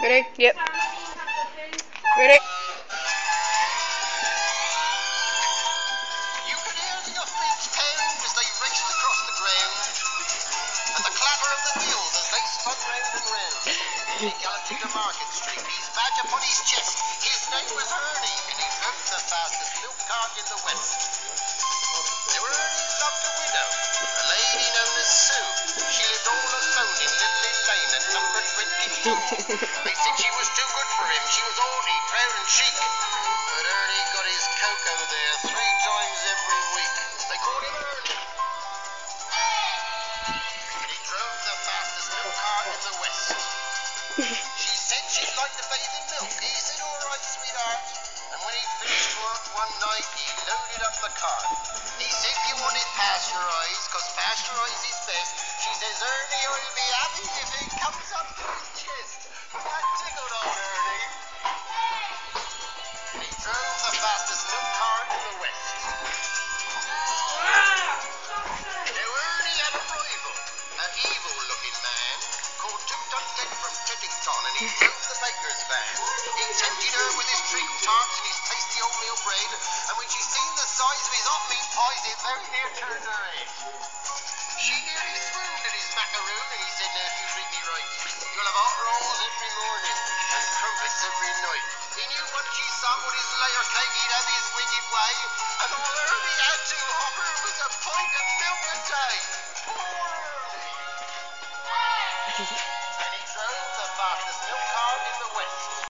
Ready? Yep. Ready? You could hear the offbeat pound as they raced across the ground, and the clatter of the wheels as they spun round and round. He galloped into Market Street, his badge upon his chest. His name was Ernie, and he drove the fastest milk cart in the West. Now Ernie loved a widow, a lady known as Sue. She lived all alone in Lily Lane at number 22. They said she was too good for him. She was haughty, proud and chic. But Ernie got his cocoa there 3 times every week. They called him Ernie. And he drove the fastest milk cart in the West. She said she'd like to bathe in milk. He said, all right, sweetheart. And when he finished work one night, he loaded up the cart. He said you want it pasteurized, because pasteurized is best. She says, Ernie, I'll be happy if it comes up to his chest. That tickled old Ernie. And he drove the fastest milk cart in the West. Now Ernie had a rival, an evil-looking man called Two-Ton-Dick from Tippington, and he drove the baker's van. He tempted her with his treacle tarts and his tasty oatmeal bread, and when she seen the size of his hot meat pies, it very near turned her head. She nearly swooned at his macaroon, and he said, now if you treat me right, you'll have hot rolls every morning and crumpets every night. He knew once she sampled his layer cake, he'd have his wicked way, and all Ernie had to offer was a pint of milk a day.